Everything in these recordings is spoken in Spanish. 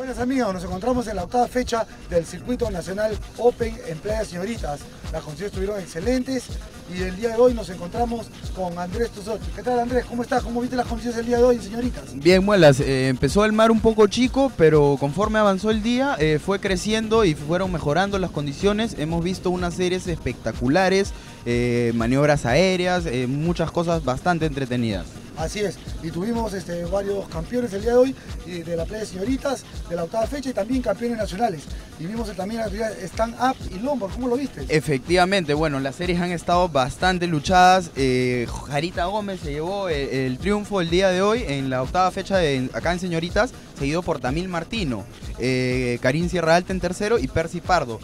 Buenas amigos, nos encontramos en la octava fecha del Circuito Nacional Open en Playa Señoritas. Las condiciones estuvieron excelentes y el día de hoy nos encontramos con Andrés Tuzot. ¿Qué tal, Andrés? ¿Cómo estás? ¿Cómo viste las condiciones el día de hoy en Señoritas? Bien, Muelas, empezó el mar un poco chico, pero conforme avanzó el día fue creciendo y fueron mejorando las condiciones. Hemos visto unas series espectaculares, maniobras aéreas, muchas cosas bastante entretenidas. Así es, y tuvimos varios campeones el día de hoy de la Playa de Señoritas, de la octava fecha, y también campeones nacionales. Y vimos también la actividad Stand Up y Lombard. ¿Cómo lo viste? Efectivamente, bueno, las series han estado bastante luchadas. Jarita Gómez se llevó el triunfo el día de hoy en la octava fecha acá en Señoritas, seguido por Tamil Martino, Karin Sierra Alta en tercero y Percy Pardo.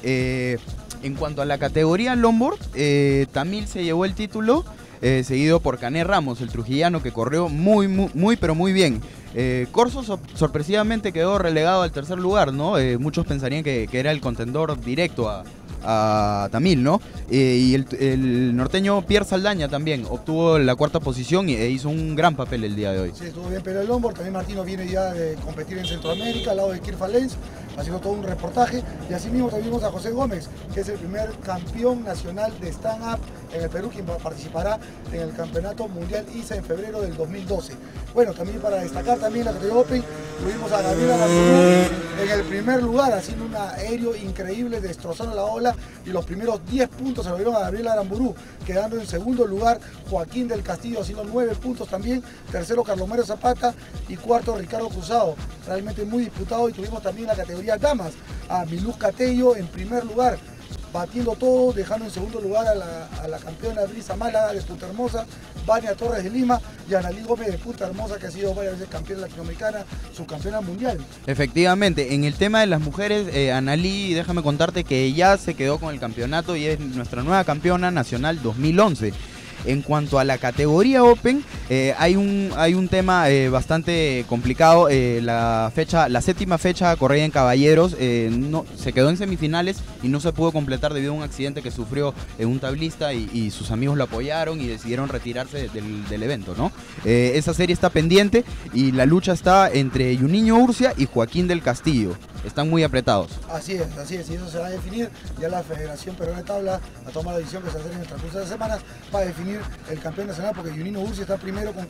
En cuanto a la categoría Lombard, Tamil se llevó el título, seguido por Cané Ramos, el trujillano, que corrió pero muy bien. Corso sorpresivamente quedó relegado al tercer lugar, ¿no? Muchos pensarían que era el contendor directo a Tamil, ¿no? Y el norteño Pierre Saldaña también obtuvo la cuarta posición e hizo un gran papel el día de hoy. Sí, estuvo bien, pero el Lombard, también Martino viene ya de competir en Centroamérica, al lado de Kirfa Lenz, haciendo todo un reportaje. Y así mismo también vimos a José Gómez, que es el primer campeón nacional de stand-up en el Perú, quien participará en el Campeonato Mundial ISA en febrero del 2012. Bueno, también para destacar también la categoría Open, tuvimos a Gabriela Aramburu en el primer lugar, haciendo un aéreo increíble, destrozando la ola, y los primeros 10 puntos se lo dieron a Gabriela Aramburu, quedando en segundo lugar Joaquín del Castillo haciendo 9 puntos también, tercero Carlos Mario Zapata y cuarto Ricardo Cruzado. Realmente muy disputado. Y tuvimos también la categoría damas a Miluz Catello en primer lugar, batiendo todo, dejando en segundo lugar a la campeona Brisa Málaga de Punta Hermosa, Vania Torres de Lima, y Analí Gómez de Punta Hermosa, que ha sido varias veces campeona latinoamericana, subcampeona mundial. Efectivamente, en el tema de las mujeres, Analí, déjame contarte que ya se quedó con el campeonato y es nuestra nueva campeona nacional 2011. En cuanto a la categoría Open, hay un tema bastante complicado. La séptima fecha corrida en caballeros se quedó en semifinales y no se pudo completar debido a un accidente que sufrió un tablista y sus amigos lo apoyaron y decidieron retirarse del evento, ¿no? Esa serie está pendiente y la lucha está entre Juninho Urcia y Joaquín del Castillo. Están muy apretados. Así es, y eso se va a definir. Ya la Federación Peruana de Tabla ha tomado la decisión que se hace en el transcurso de las semanas para definir el campeón nacional, porque Juninho Urcia está primero con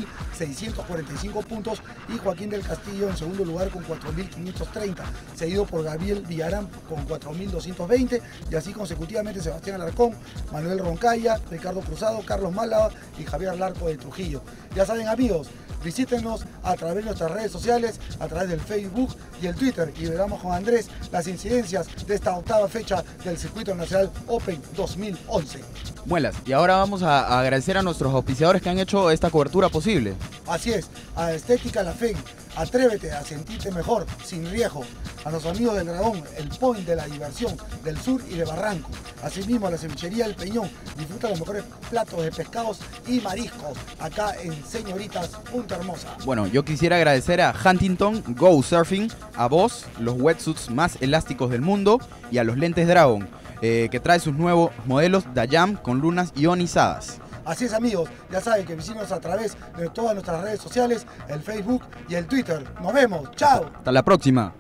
4.645 puntos y Joaquín del Castillo en segundo lugar con 4.530, seguido por Gabriel Villarán con 4.220, y así consecutivamente Sebastián Alarcón, Manuel Roncaya, Ricardo Cruzado, Carlos Málaga y Javier Larco de Trujillo. Ya saben, amigos, visítenos a través de nuestras redes sociales, a través del Facebook y el Twitter, y veremos con Andrés las incidencias de esta octava fecha del Circuito Nacional Open 2011. Muelas, y ahora vamos a agradecer a nuestros auspiciadores que han hecho esta cobertura posible. Así es, a Estética La Fe, atrévete a sentirte mejor, sin riesgo. A los amigos del Dragón, el point de la diversión del sur y de Barranco. Asimismo a la cevichería del Peñón, disfruta los mejores platos de pescados y mariscos acá en Señoritas, Punta Hermosa. Bueno, yo quisiera agradecer a Huntington Go Surfing, a Boss, los wetsuits más elásticos del mundo, y a los lentes Dragon, que trae sus nuevos modelos Dayam con lunas ionizadas. Así es, amigos, ya saben que visítenos a través de todas nuestras redes sociales, el Facebook y el Twitter. Nos vemos, chao. Hasta la próxima.